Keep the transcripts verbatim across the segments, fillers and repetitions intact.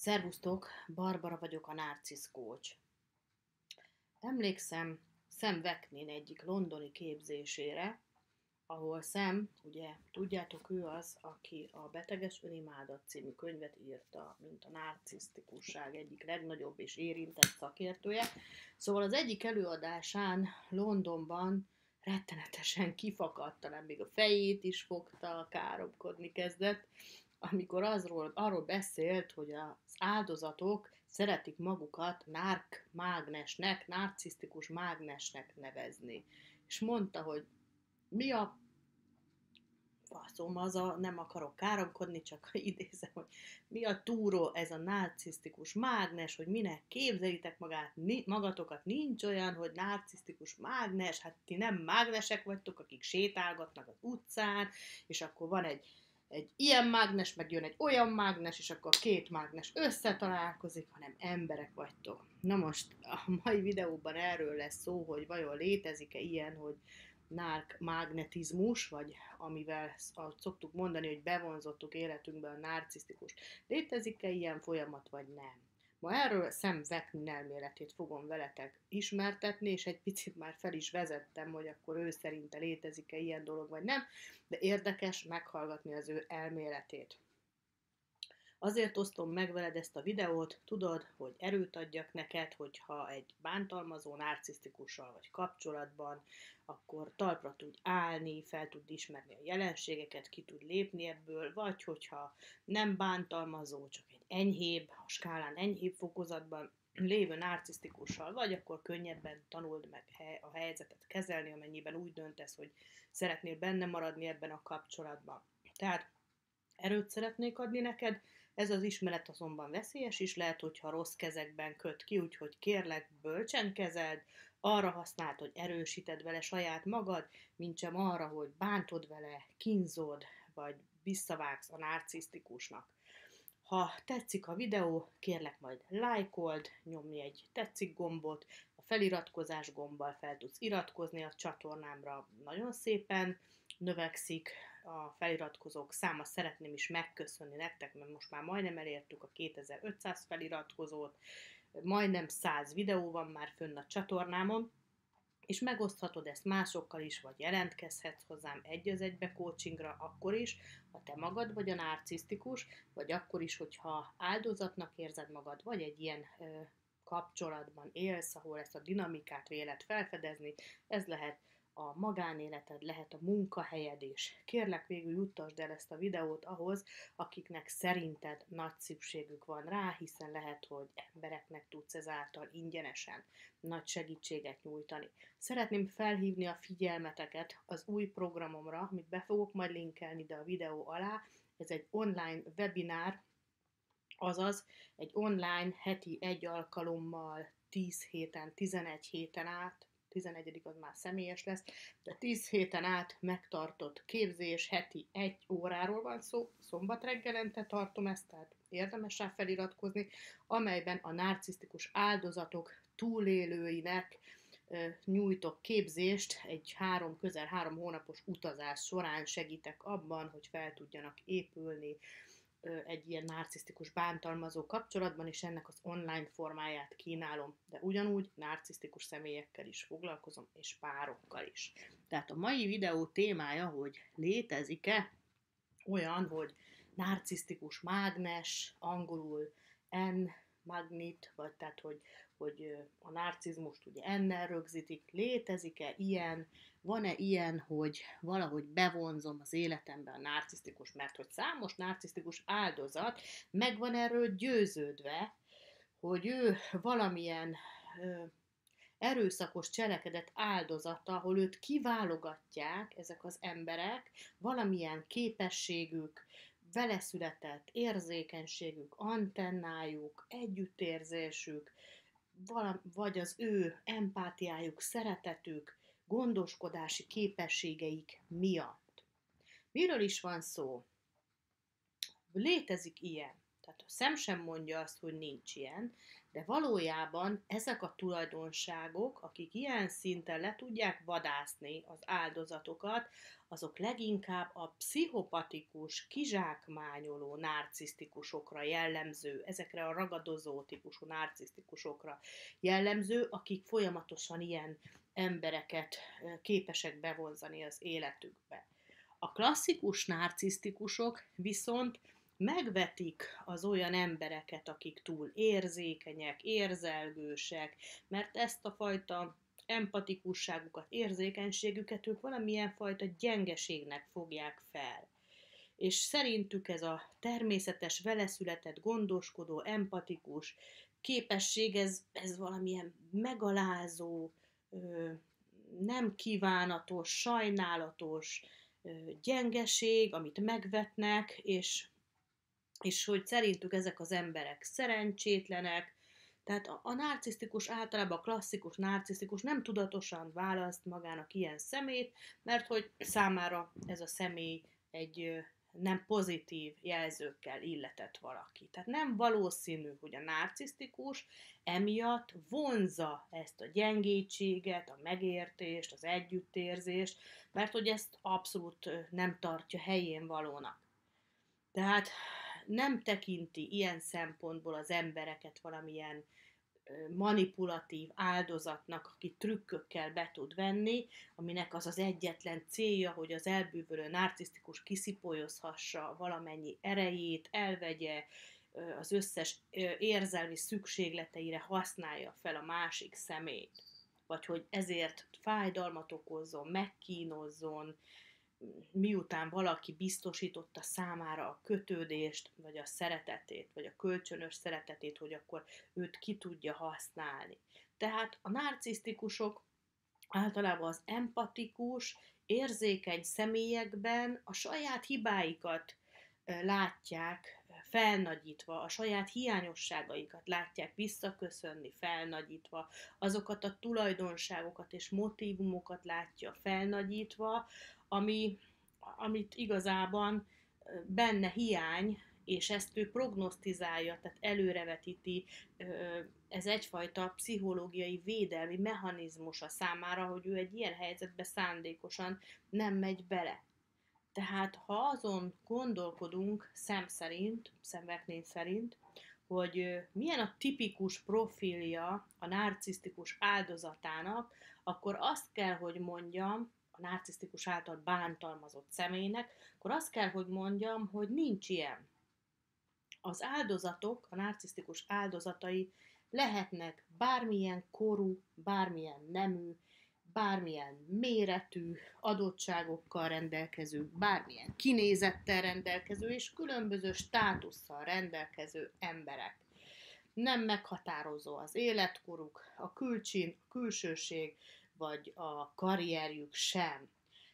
Szervusztok, Barbara vagyok, a Narcisz Coach. Emlékszem Sam Vaknin egyik londoni képzésére, ahol Sam, ugye tudjátok, ő az, aki a Beteges Önimádat című könyvet írta, mint a narcisztikusság egyik legnagyobb és érintett szakértője. Szóval az egyik előadásán Londonban rettenetesen kifakadt, talán még a fejét is fogta, káromkodni kezdett, amikor azról, arról beszélt, hogy az áldozatok szeretik magukat narkmágnesnek, narcisztikus mágnesnek nevezni. És mondta, hogy mi a faszom az a, nem akarok káromkodni, csak idézem, hogy mi a túró ez a narcisztikus mágnes, hogy minek képzelitek magát, ni, magatokat, nincs olyan, hogy narcisztikus mágnes, hát ti nem mágnesek vagytok, akik sétálgatnak az utcán, és akkor van egy egy ilyen mágnes, meg jön egy olyan mágnes, és akkor a két mágnes összetalálkozik, hanem emberek vagytok. Na most a mai videóban erről lesz szó, hogy vajon létezik-e ilyen, hogy narkmagnetizmus, vagy amivel azt szoktuk mondani, hogy bevonzottuk életünkben a narcisztikus. Létezik-e ilyen folyamat, vagy nem? Ma erről Sam Vaknin elméletét fogom veletek ismertetni, és egy picit már fel is vezettem, hogy akkor ő szerinte létezik-e ilyen dolog, vagy nem, de érdekes meghallgatni az ő elméletét. Azért osztom meg veled ezt a videót, tudod, hogy erőt adjak neked, hogyha egy bántalmazó narcisztikussal vagy kapcsolatban, akkor talpra tudj állni, fel tud ismerni a jelenségeket, ki tud lépni ebből, vagy hogyha nem bántalmazó, csak egy enyhébb, a skálán enyhébb fokozatban lévő narcisztikussal vagy, akkor könnyebben tanuld meg a helyzetet kezelni, amennyiben úgy döntesz, hogy szeretnél benne maradni ebben a kapcsolatban. Tehát erőt szeretnék adni neked, ez az ismeret azonban veszélyes is lehet, hogyha rossz kezekben köt ki, úgyhogy kérlek, bölcsen kezeld, arra használd, hogy erősíted vele saját magad, mintsem arra, hogy bántod vele, kínzod, vagy visszavágsz a narcisztikusnak. Ha tetszik a videó, kérlek majd lájkold, nyomj egy tetszik gombot, a feliratkozás gombbal fel tudsz iratkozni a csatornámra, nagyon szépen növekszik a feliratkozók száma, szeretném is megköszönni nektek, mert most már majdnem elértük a kétezer-ötszáz feliratkozót, majdnem száz videó van már fönn a csatornámon, és megoszthatod ezt másokkal is, vagy jelentkezhetsz hozzám egy az egybe coachingra akkor is, ha te magad vagy a narcisztikus, vagy akkor is, hogyha áldozatnak érzed magad, vagy egy ilyen ö, kapcsolatban élsz, ahol ezt a dinamikát véled felfedezni, ez lehet a magánéleted, lehet a munkahelyed is. Kérlek, végül juttasd el ezt a videót ahhoz, akiknek szerinted nagy szükségük van rá, hiszen lehet, hogy embereknek tudsz ezáltal ingyenesen nagy segítséget nyújtani. Szeretném felhívni a figyelmeteket az új programomra, amit be fogok majd linkelni ide a videó alá. Ez egy online webinár, azaz egy online heti egy alkalommal tíz héten, tizenegy héten át, tizenegyedik az már személyes lesz, de tíz héten át megtartott képzés, heti egy óráról van szó, szombat reggelente tartom ezt, tehát érdemes rá feliratkozni, amelyben a narcisztikus áldozatok túlélőinek ö, nyújtok képzést, egy három, közel három hónapos utazás során segítek abban, hogy fel tudjanak épülni egy ilyen narcisztikus bántalmazó kapcsolatban, és ennek az online formáját kínálom, de ugyanúgy narcisztikus személyekkel is foglalkozom, és párokkal is. Tehát a mai videó témája, hogy létezik-e olyan, hogy narcisztikus mágnes, angolul N-magnet, vagy tehát, hogy, hogy a narcizmust ugye N-nel rögzítik, létezik-e ilyen, van-e ilyen, hogy valahogy bevonzom az életembe a narcisztikus, mert hogy számos narcisztikus áldozat meg van erről győződve, hogy ő valamilyen ö, erőszakos cselekedet áldozata, ahol őt kiválogatják ezek az emberek, valamilyen képességük, vele született érzékenységük, antennájuk, együttérzésük, vagy az ő empátiájuk, szeretetük, gondoskodási képességeik miatt. Miről is van szó? Létezik ilyen. Tehát a szem sem mondja azt, hogy nincs ilyen, de valójában ezek a tulajdonságok, akik ilyen szinten le tudják vadászni az áldozatokat, azok leginkább a pszichopatikus, kizsákmányoló narcisztikusokra jellemző, ezekre a ragadozó típusú narcisztikusokra jellemző, akik folyamatosan ilyen embereket képesek bevonzani az életükbe. A klasszikus narcisztikusok viszont megvetik az olyan embereket, akik túl érzékenyek, érzelgősek, mert ezt a fajta empatikusságukat, érzékenységüket ők valamilyen fajta gyengeségnek fogják fel. És szerintük ez a természetes, veleszületett, gondoskodó, empatikus képesség, ez, ez valamilyen megalázó, nem kívánatos, sajnálatos gyengeség, amit megvetnek, és, és hogy szerintük ezek az emberek szerencsétlenek. Tehát a, a narcisztikus általában, a klasszikus narcisztikus nem tudatosan választ magának ilyen szemét, mert hogy számára ez a személy egy nem pozitív jelzőkkel illetett valaki. Tehát nem valószínű, hogy a narcisztikus emiatt vonzza ezt a gyengétséget, a megértést, az együttérzést, mert hogy ezt abszolút nem tartja helyén valónak. Tehát nem tekinti ilyen szempontból az embereket valamilyen manipulatív áldozatnak, aki trükkökkel be tud venni, aminek az az egyetlen célja, hogy az elbűvölő narcisztikus kiszipolyozhassa valamennyi erejét, elvegye, az összes érzelmi szükségleteire használja fel a másik személyt. Vagy hogy ezért fájdalmat okozzon, megkínozzon, miután valaki biztosította számára a kötődést, vagy a szeretetét, vagy a kölcsönös szeretetét, hogy akkor őt ki tudja használni. Tehát a narcisztikusok általában az empatikus, érzékeny személyekben a saját hibáikat látják felnagyítva, a saját hiányosságaikat látják visszaköszönni felnagyítva, azokat a tulajdonságokat és motívumokat látja felnagyítva, ami, amit igazában benne hiány, és ezt ő prognosztizálja, tehát előrevetíti, ez egyfajta pszichológiai védelmi mechanizmus a számára, hogy ő egy ilyen helyzetbe szándékosan nem megy bele. Tehát ha azon gondolkodunk szem szerint, szemveknény szerint, hogy milyen a tipikus profilja a narcisztikus áldozatának, akkor azt kell, hogy mondjam, a narcisztikus által bántalmazott személynek, akkor azt kell, hogy mondjam, hogy nincs ilyen. Az áldozatok, a narcisztikus áldozatai lehetnek bármilyen korú, bármilyen nemű, bármilyen méretű adottságokkal rendelkező, bármilyen kinézettel rendelkező és különböző státusszal rendelkező emberek. Nem meghatározó az életkoruk, a külcsin, a külsőség vagy a karrierjük sem.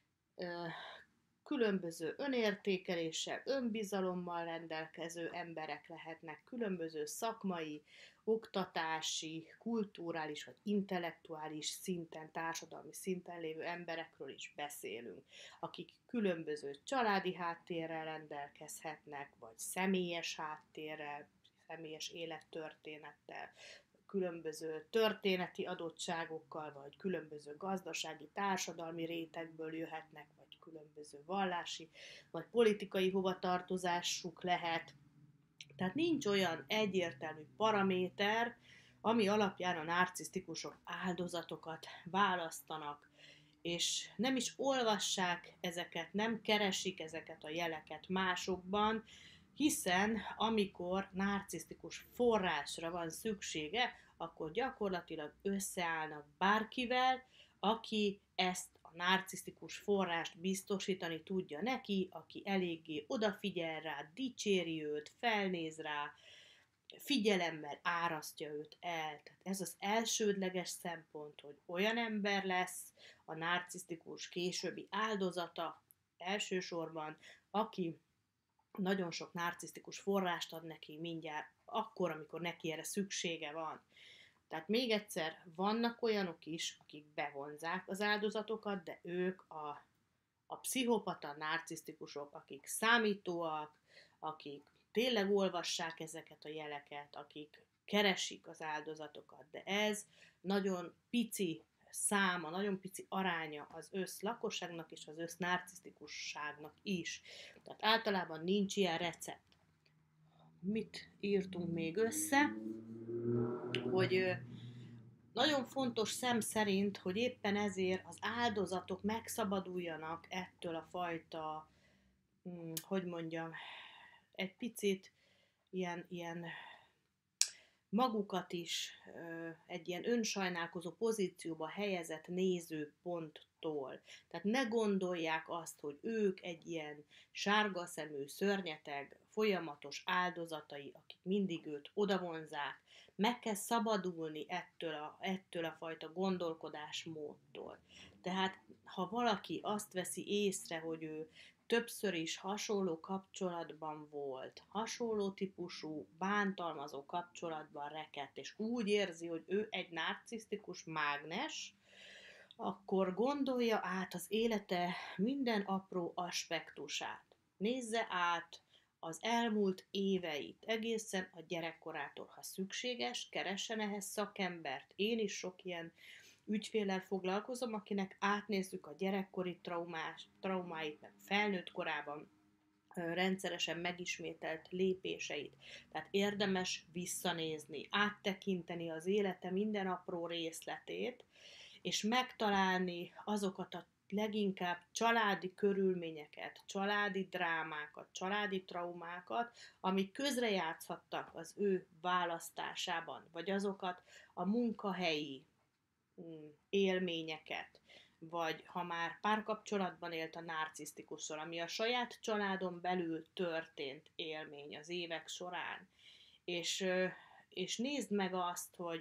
Különböző önértékeléssel, önbizalommal rendelkező emberek lehetnek, különböző szakmai, oktatási, kulturális vagy intellektuális szinten, társadalmi szinten lévő emberekről is beszélünk, akik különböző családi háttérrel rendelkezhetnek, vagy személyes háttérrel, személyes élettörténettel, különböző történeti adottságokkal, vagy különböző gazdasági, társadalmi rétegből jöhetnek, vagy különböző vallási, vagy politikai hovatartozásuk lehet. Tehát nincs olyan egyértelmű paraméter, ami alapján a narcisztikusok áldozatokat választanak, és nem is olvassák ezeket, nem keresik ezeket a jeleket másokban, hiszen amikor narcisztikus forrásra van szüksége, akkor gyakorlatilag összeállnak bárkivel, aki ezt a narcisztikus forrást biztosítani tudja neki, aki eléggé odafigyel rá, dicséri őt, felnéz rá, figyelemmel árasztja őt el. Tehát ez az elsődleges szempont, hogy olyan ember lesz a narcisztikus későbbi áldozata elsősorban, aki nagyon sok narcisztikus forrást ad neki mindjárt akkor, amikor neki erre szüksége van. Tehát még egyszer, vannak olyanok is, akik bevonzák az áldozatokat, de ők a, a pszichopata narcisztikusok, akik számítóak, akik tényleg olvassák ezeket a jeleket, akik keresik az áldozatokat, de ez nagyon pici száma, nagyon pici aránya az össz lakosságnak és az össz narcisztikusságnak is. Tehát általában nincs ilyen recept. Mit írtunk még össze? Hogy nagyon fontos szem szerint, hogy éppen ezért az áldozatok megszabaduljanak ettől a fajta, hogy mondjam, egy picit ilyen, ilyen magukat is egy ilyen önsajnálkozó pozícióba helyezett nézőponttól. Tehát ne gondolják azt, hogy ők egy ilyen sárga szemű, szörnyeteg, folyamatos áldozatai, akik mindig őt odavonzák. Meg kell szabadulni ettől a, ettől a fajta gondolkodásmódtól. Tehát ha valaki azt veszi észre, hogy ő többször is hasonló kapcsolatban volt, hasonló típusú bántalmazó kapcsolatban rekedt, és úgy érzi, hogy ő egy narcisztikus mágnes, akkor gondolja át az élete minden apró aspektusát. Nézze át az elmúlt éveit, egészen a gyerekkorától, ha szükséges, keressen ehhez szakembert. Én is sok ilyen ügyféllel foglalkozom, akinek átnézzük a gyerekkori traumás, traumáit, meg felnőtt korában rendszeresen megismételt lépéseit. Tehát érdemes visszanézni, áttekinteni az élete minden apró részletét, és megtalálni azokat a leginkább családi körülményeket, családi drámákat, családi traumákat, amik közrejátszhattak az ő választásában, vagy azokat a munkahelyi élményeket, vagy ha már párkapcsolatban élt a narcisztikussal, ami a saját családon belül történt élmény az évek során, és, és nézd meg azt, hogy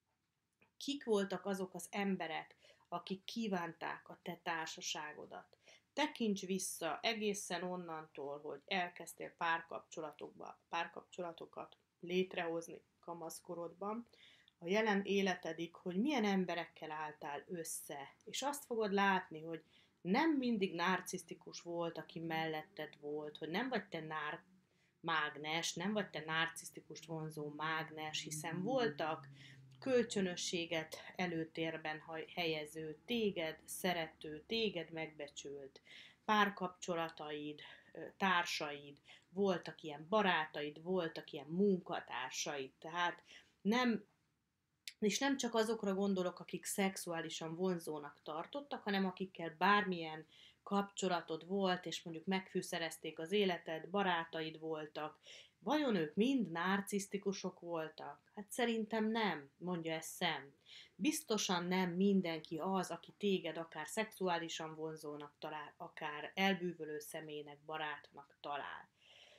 kik voltak azok az emberek, akik kívánták a te társaságodat. Tekints vissza egészen onnantól, hogy elkezdtél párkapcsolatokba, párkapcsolatokat létrehozni kamaszkorodban, a jelen életedig, hogy milyen emberekkel álltál össze, és azt fogod látni, hogy nem mindig narcisztikus volt, aki melletted volt, hogy nem vagy te nár mágnes, nem vagy te narcisztikust vonzó mágnes, hiszen voltak kölcsönösséget előtérben helyező, téged szerető, téged megbecsült párkapcsolataid, társaid, voltak ilyen barátaid, voltak ilyen munkatársaid, tehát nem, és nem csak azokra gondolok, akik szexuálisan vonzónak tartottak, hanem akikkel bármilyen kapcsolatod volt, és mondjuk megfűszerezték az életed, barátaid voltak. Vajon ők mind narcisztikusok voltak? Hát szerintem nem, mondja ezt Sam. Biztosan nem mindenki az, aki téged akár szexuálisan vonzónak talál, akár elbűvölő személynek, barátnak talál.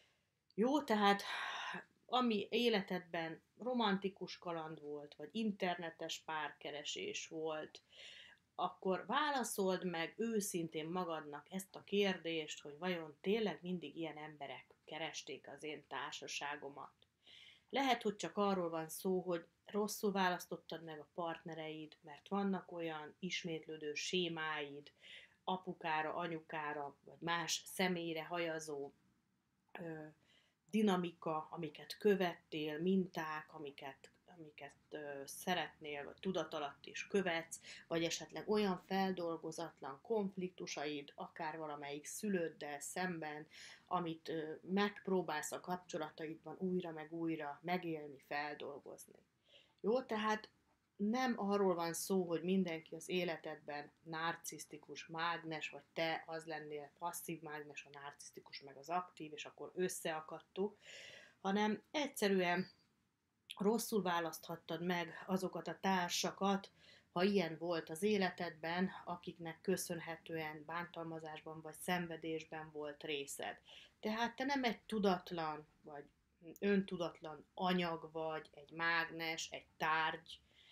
Jó, tehát ami életedben romantikus kaland volt, vagy internetes párkeresés volt, akkor válaszold meg őszintén magadnak ezt a kérdést, hogy vajon tényleg mindig ilyen emberek keresték az én társaságomat. Lehet, hogy csak arról van szó, hogy rosszul választottad meg a partnereid, mert vannak olyan ismétlődő sémáid, apukára, anyukára, vagy más személyre hajazó ö, dinamika, amiket követtél, minták, amiket, amiket ö, szeretnél, vagy tudatalatt is követsz, vagy esetleg olyan feldolgozatlan konfliktusaid, akár valamelyik szülőddel szemben, amit ö, megpróbálsz a kapcsolataidban újra meg újra megélni, feldolgozni. Jó, tehát nem arról van szó, hogy mindenki az életedben narcisztikus mágnes, vagy te az lennél passzív mágnes, a narcisztikus meg az aktív, és akkor összeakadtuk, hanem egyszerűen rosszul választhattad meg azokat a társakat, ha ilyen volt az életedben, akiknek köszönhetően bántalmazásban vagy szenvedésben volt részed. Tehát te nem egy tudatlan, vagy öntudatlan anyag vagy, egy mágnes, egy tárgy,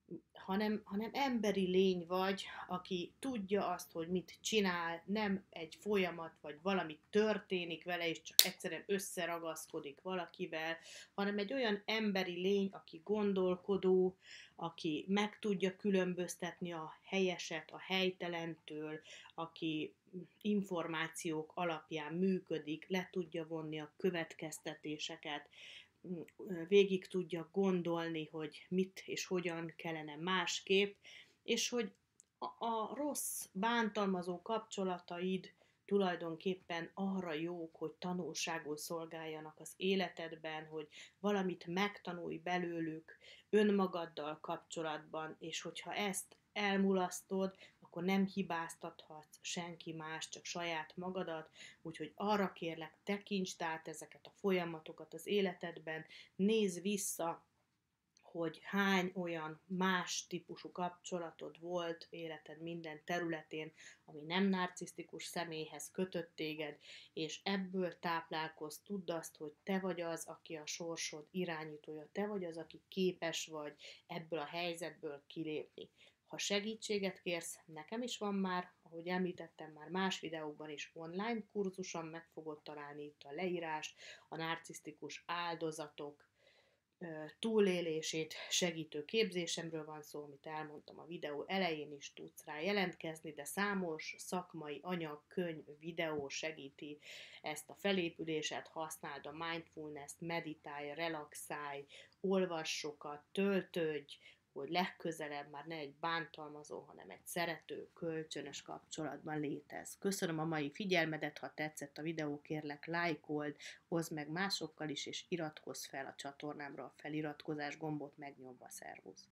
hanem, hanem emberi lény vagy, aki tudja azt, hogy mit csinál, nem egy folyamat, vagy valami történik vele, és csak egyszerűen összeragaszkodik valakivel, hanem egy olyan emberi lény, aki gondolkodó, aki meg tudja különböztetni a helyeset a helytelentől, aki információk alapján működik, le tudja vonni a következtetéseket, végig tudja gondolni, hogy mit és hogyan kellene másképp, és hogy a, a rossz, bántalmazó kapcsolataid tulajdonképpen arra jók, hogy tanulságul szolgáljanak az életedben, hogy valamit megtanulj belőlük önmagaddal kapcsolatban, és hogyha ezt elmulasztod, akkor nem hibáztathatsz senki más, csak saját magadat, úgyhogy arra kérlek, tekintsd át ezeket a folyamatokat az életedben, nézz vissza, hogy hány olyan más típusú kapcsolatod volt életed minden területén, ami nem narcisztikus személyhez kötött téged, és ebből táplálkozz, tudd azt, hogy te vagy az, aki a sorsod irányítója, te vagy az, aki képes vagy ebből a helyzetből kilépni. Ha segítséget kérsz, nekem is van már, ahogy említettem már más videókban is, online kurzusom, meg fogod találni itt a leírást, a narcisztikus áldozatok túlélését segítő képzésemről van szó, amit elmondtam a videó elején is, tudsz rá jelentkezni, de számos szakmai anyag, könyv, videó segíti ezt a felépüléset, használd a mindfulness-t, meditálj, relaxálj, olvass sokat, töltődj, hogy legközelebb már ne egy bántalmazó, hanem egy szerető, kölcsönös kapcsolatban létez. Köszönöm a mai figyelmedet, ha tetszett a videó, kérlek lájkold, oszd meg másokkal is, és iratkozz fel a csatornámra a feliratkozás gombot megnyomva. Szervusz!